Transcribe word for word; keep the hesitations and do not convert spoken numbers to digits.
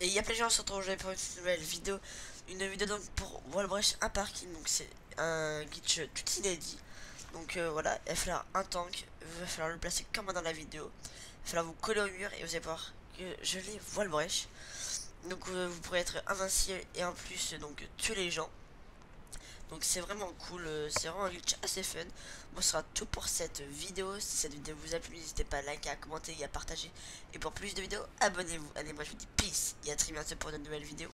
Et il y a plein de gens qui se retrouvent aujourd'hui pour une nouvelle vidéo. Une vidéo donc pour Wallbreach un parking. Donc c'est un glitch tout inédit. Donc euh, voilà, il va falloir un tank. Il va falloir le placer comme dans la vidéo. Il va falloir vous coller au mur et vous allez voir que je l'ai Wallbreach. Donc euh, vous pourrez être invincible et en plus donc tuer les gens. Donc c'est vraiment cool, euh, c'est vraiment un glitch assez fun. Moi ce sera tout pour cette vidéo. Si cette vidéo vous a plu, n'hésitez pas à liker, à commenter et à partager. Et pour plus de vidéos, abonnez-vous. Allez, moi je vous dis peace et à très bientôt pour de nouvelles vidéos.